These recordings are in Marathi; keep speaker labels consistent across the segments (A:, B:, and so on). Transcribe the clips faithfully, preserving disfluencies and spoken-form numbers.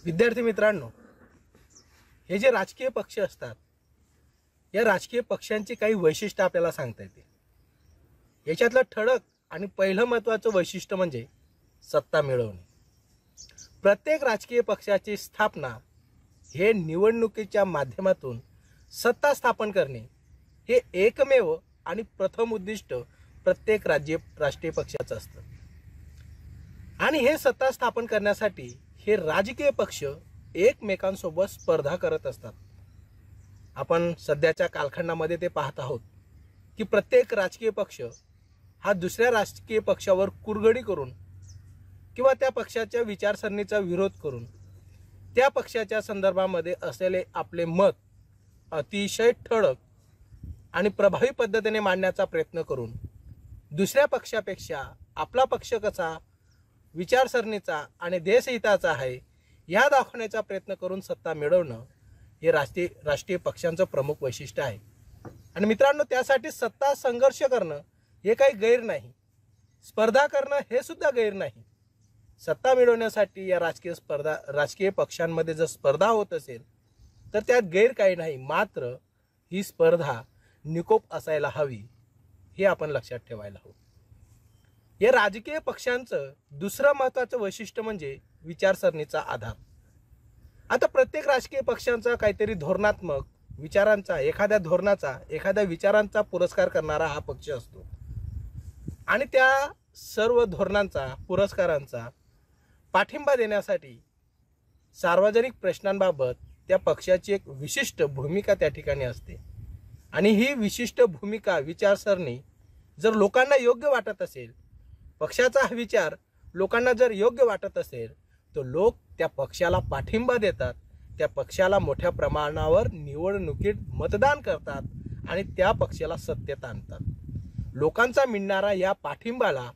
A: विद्यार्थी मित्रांनो, हे जे राजकीय पक्ष असतात या राजकीय पक्षांची काही वैशिष्ट्य आपल्याला सांगता येते। याच्यातलं ठळक आणि पहिलं महत्त्वाचं वैशिष्ट्य म्हणजे सत्ता मिळवणे। प्रत्येक राजकीय पक्षाची स्थापना हे निवडणुकीच्या माध्यमातून सत्ता स्थापन करणे हे एकमेव आणि प्रथम उद्दिष्ट प्रत्येक राज्य राष्ट्रीय पक्षाचं असतं। आणि हे सत्ता स्थापन करण्यासाठी हे राजकीय पक्ष एकमेकांसोबत स्पर्धा करत असतात। आपण सध्याच्या कालखंडामध्ये ते पाहत आहोत की प्रत्येक राजकीय पक्ष हा दुसऱ्या राजकीय पक्षावर कुरघोडी करून किंवा त्या पक्षाच्या विचारसरणीचा विरोध करून त्या पक्षाच्या संदर्भामध्ये असलेले आपले मत अतिशय ठळक आणि प्रभावी पद्धतीने मांडण्याचा प्रयत्न करून दुसऱ्या पक्षापेक्षा आपला पक्ष कसा विचारसरणीचा आणि देशहिताचा आहे या दाखवण्याचा प्रयत्न करून सत्ता मिळवणं हे राष्ट्रीय राष्ट्रीय पक्षांचं प्रमुख वैशिष्ट्य आहे। आणि मित्रांनो, त्यासाठी सत्ता संघर्ष करणं हे काही गैर नाही, स्पर्धा करणं हे सुद्धा गैर नाही। सत्ता मिळवण्यासाठी या राजकीय स्पर्धा राजकीय पक्षांमध्ये जर स्पर्धा होत असेल तर त्यात गैर काही नाही, मात्र ही स्पर्धा निकोप असायला हवी हे आपण लक्षात ठेवायला हवं। या राजकीय पक्षांचं दुसरं महत्त्वाचं वैशिष्ट्य म्हणजे विचारसरणीचा आधार। आता प्रत्येक राजकीय पक्षांचा काहीतरी धोरणात्मक विचारांचा एखाद्या धोरणाचा एखाद्या विचारांचा पुरस्कार करणारा हा पक्ष असतो आणि त्या सर्व धोरणांचा पुरस्कारांचा पाठिंबा देण्यासाठी सार्वजनिक प्रश्नांबाबत त्या पक्षाची एक विशिष्ट भूमिका त्या ठिकाणी असते। आणि ही विशिष्ट भूमिका विचारसरणी जर लोकांना योग्य वाटत असेल, पक्षाचा हा विचार लोकांना जर योग्य वाटत असेल तर लोक त्या पक्षाला पाठिंबा देतात, त्या पक्षाला मोठ्या प्रमाणावर निवडणुकीत मतदान करतात आणि त्या पक्षाला सत्तेत आणतात। लोकांचा मिळणारा या पाठिंबाला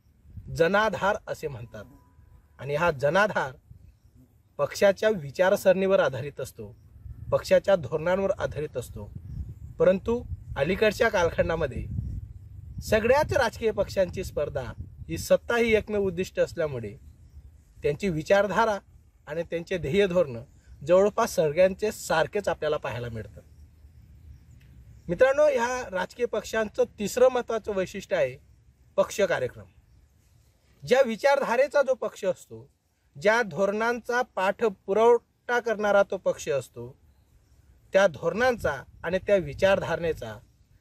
A: जनाधार असे म्हणतात आणि हा जनाधार पक्षाच्या विचारसरणीवर आधारित असतो, पक्षाच्या धोरणांवर आधारित असतो। परंतु अलीकडच्या कालखंडामध्ये सगळ्याच राजकीय पक्षांची स्पर्धा ही सत्ता ही एकमेव उद्दिष्ट असल्यामुळे त्यांची विचारधारा आणि त्यांचे ध्येय धोरण जवळपास सगळ्यांचे सारखेच आपल्याला पाहायला मिळतं। मित्रांनो, ह्या राजकीय पक्षांचं तिसरं महत्त्वाचं वैशिष्ट्य आहे पक्ष कार्यक्रम। ज्या विचारधारेचा जो पक्ष असतो, ज्या धोरणांचा पाठपुरावा करणारा तो पक्ष असतो, त्या धोरणांचा आणि त्या विचारधारणेचा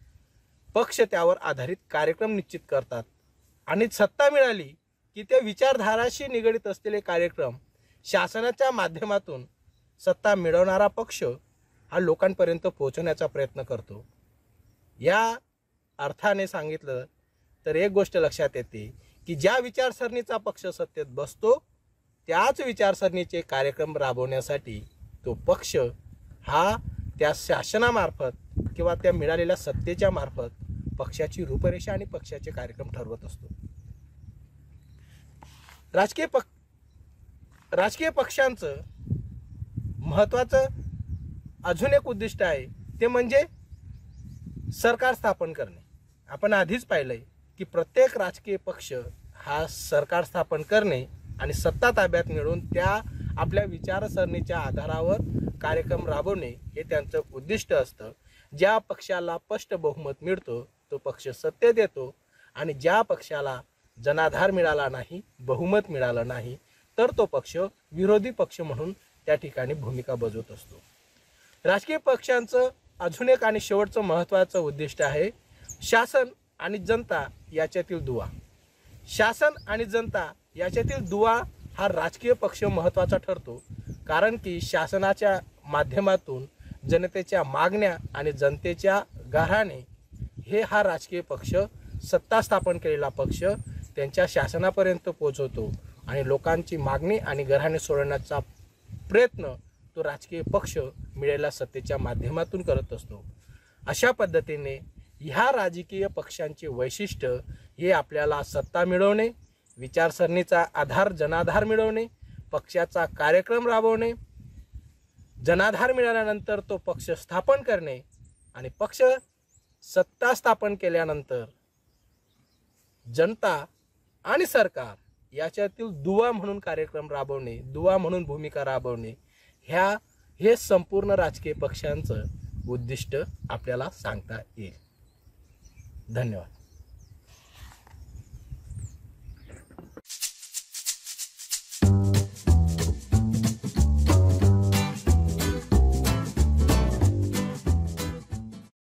A: पक्ष त्यावर आधारित कार्यक्रम निश्चित करतात आणि सत्ता मिळाली की त्या विचारधाराशी निगडित असलेले कार्यक्रम शासनाच्या माध्यमातून सत्ता मिळवणारा पक्ष हा लोकांपर्यंत पोहोचवण्याचा प्रयत्न करतो। या अर्थाने सांगितलं तर एक गोष्ट लक्षात येते की ज्या विचारसरणीचा पक्ष सत्तेत बसतो त्याच विचारसरणीचे कार्यक्रम राबवण्यासाठी तो पक्ष हा त्या शासनामार्फत किंवा त्या मिळालेल्या सत्तेच्या मार्फत पक्षाची रूपरेषा आणि पक्षाचे कार्यक्रम ठरवत असतो। राजकीय पक्ष राजकीय पक्षांचं महत्त्वाचं अजून एक उद्दिष्ट आहे ते म्हणजे सरकार स्थापन करणे। आपण आधीच पाहिलंय की प्रत्येक राजकीय पक्ष हा सरकार स्थापन करणे आणि सत्ता ताब्यात मिळवून त्या आपल्या विचारसरणीच्या आधारावर कार्यक्रम राबवणे हे त्यांचं उद्दिष्ट असतं। ज्या पक्षाला स्पष्ट बहुमत मिळतो तो पक्ष सत्तेत येतो आणि ज्या पक्षाला जनाधार मिळाला नाही, बहुमत मिळालं नाही, तर तो पक्ष विरोधी पक्ष म्हणून त्या ठिकाणी भूमिका बजावत असतो। राजकीय पक्षांचं अजून एक आणि शेवटचं महत्त्वाचं उद्दिष्ट आहे शासन आणि जनता याच्यातील दुवा। शासन आणि जनता याच्यातील दुवा हा राजकीय पक्ष महत्त्वाचा ठरतो, कारण की शासनाच्या माध्यमातून जनतेच्या मागण्या आणि जनतेच्या गाऱ्हाणे हे हा राजकीय पक्ष सत्ता स्थापन केलेला पक्ष त्यांच्या शासनापर्यंत पोहोचवतो आणि लोकांची मागणी आणि गाऱ्हाणे सोडवण्याचा प्रयत्न तो राजकीय पक्ष मिळालेल्या सत्तेच्या माध्यमातून करत असतो। अशा पद्धतीने ह्या राजकीय पक्षांचे वैशिष्ट्य हे आपल्याला सत्ता मिळवणे, विचारसरणीचा आधार जनाधार मिळवणे, पक्षाचा कार्यक्रम राबवणे, जनाधार मिळाल्यानंतर तो पक्ष स्थापन करणे आणि पक्ष सत्ता स्थापन केल्यानंतर जनता आणि सरकार याच्यातील दुवा म्हणून कार्यक्रम राबवणे, दुवा म्हणून भूमिका राबवणे, ह्या हे संपूर्ण राजकीय पक्षांचं उद्दिष्ट आपल्याला सांगता येईल. धन्यवाद.